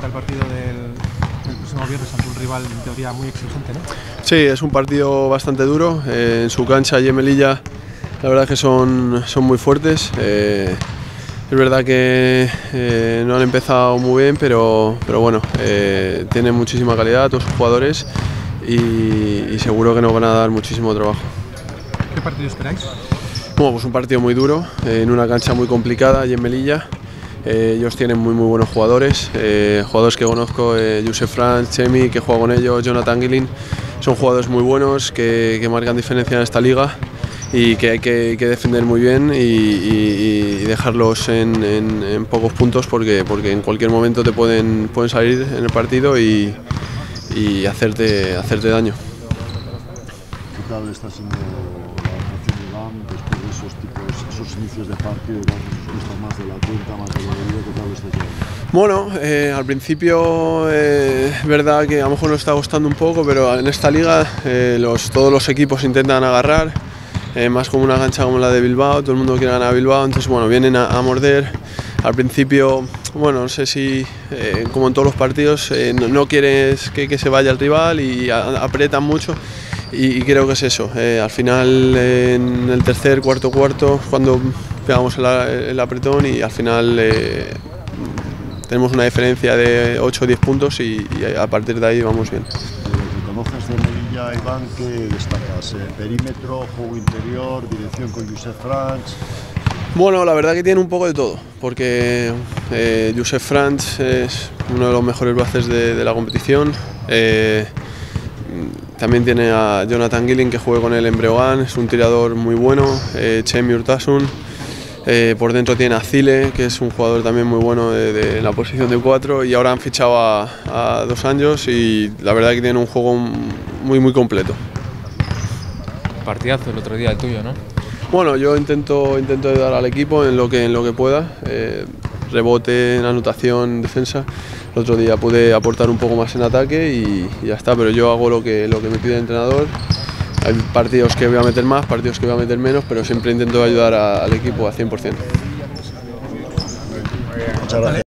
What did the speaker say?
el partido del próximo viernes ante un rival en teoría muy exigente, ¿no? Sí, es un partido bastante duro. En su cancha y en Melilla la verdad es que son muy fuertes. Es verdad que no han empezado muy bien, pero bueno, tienen muchísima calidad todos sus jugadores y seguro que nos van a dar muchísimo trabajo. ¿Qué partido esperáis? Bueno, pues un partido muy duro, en una cancha muy complicada y en Melilla. Ellos tienen muy buenos jugadores, jugadores que conozco, Josef Franz, Chemi, que juega con ellos, Jonathan Gilling. Son jugadores muy buenos que marcan diferencia en esta liga y que hay que defender muy bien y dejarlos en pocos puntos porque en cualquier momento te pueden salir en el partido y hacerte daño. ¿Qué tal está siendo la adaptación de Iván después de esos inicios de partido, que nos cuesta más de la cuenta, más de lo debido? ¿Qué tal lo está llevando? Bueno, al principio es verdad que a lo mejor nos está costando un poco, pero en esta liga todos los equipos intentan agarrar, más como una cancha como la de Bilbao, todo el mundo quiere ganar a Bilbao, entonces bueno, vienen a morder. Al principio, bueno, no sé si, como en todos los partidos, no quieres que se vaya el rival y aprietan mucho. Y creo que es eso, al final en el tercer, cuarto, cuando pegamos el apretón y al final tenemos una diferencia de 8 o 10 puntos y a partir de ahí vamos bien. ¿Te conoces de Melilla, Iván? ¿Qué destacas? ¿Perímetro, juego interior, dirección con Josef Franz? Bueno, la verdad que tiene un poco de todo, porque Josef Franz es uno de los mejores bases de la competición. También tiene a Jonathan Gilling, que juega con él en Breogán, es un tirador muy bueno, Chemi Urtasun. Por dentro tiene a Zile, que es un jugador también muy bueno de la posición de 4, y ahora han fichado a 2 años y la verdad que tiene un juego muy completo. Partidazo el otro día, el tuyo, ¿no? Bueno, yo intento ayudar al equipo en lo que pueda, rebote, en anotación, defensa. El otro día pude aportar un poco más en ataque y ya está, pero yo hago lo que me pide el entrenador. Hay partidos que voy a meter más, partidos que voy a meter menos, pero siempre intento ayudar al equipo al 100%. Muchas gracias.